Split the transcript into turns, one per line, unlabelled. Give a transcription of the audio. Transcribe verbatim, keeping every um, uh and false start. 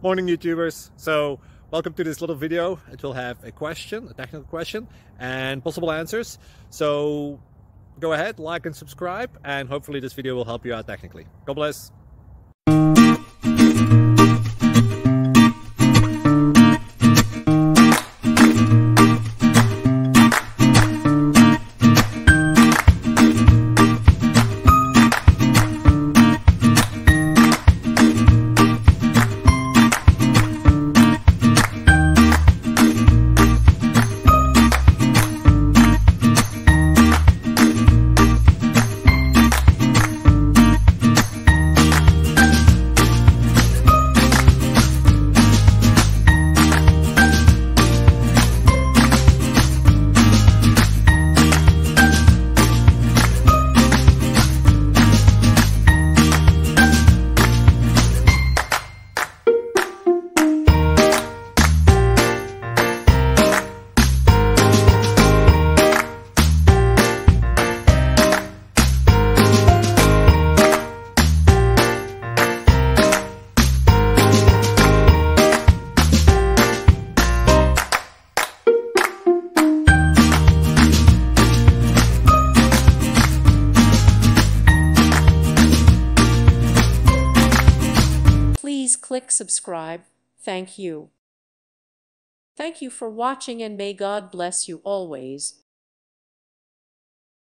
Morning YouTubers. So welcome to this little video. It will have a question, a technical question, and possible answers. So go ahead, like and subscribe, and hopefully this video will help you out technically. God bless.
Please click subscribe. Thank you. Thank you for watching, and may God bless you always.